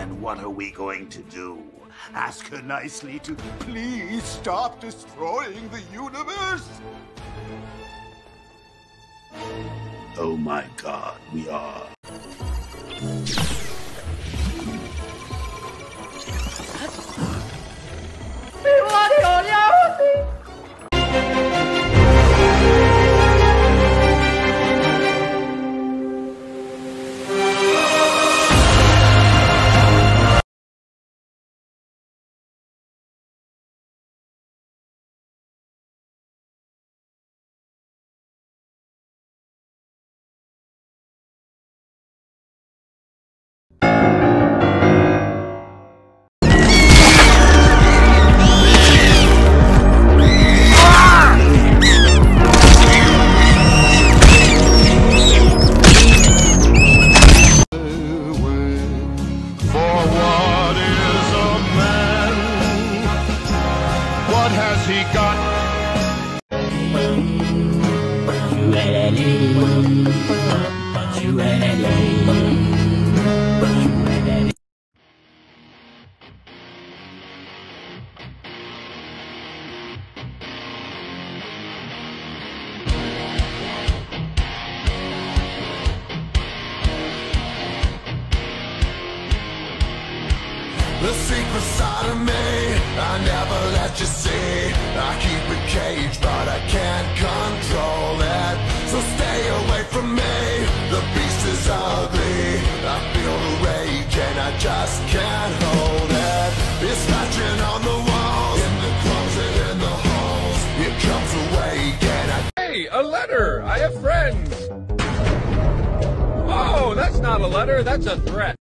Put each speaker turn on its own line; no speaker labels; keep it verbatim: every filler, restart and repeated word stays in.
Then what are we going to do? Ask her nicely to please stop destroying the universe? Oh my God, we are.
What has he got? The secret side of me, I never let you see. I keep it caged, but I can't control it. So stay away from me, the beast is ugly. I feel the rage and I just can't hold it. It's scratching on the walls, in the closet, in the halls. It comes awake and I...
Hey, a letter! I have friends! Oh, that's not a letter, that's a threat.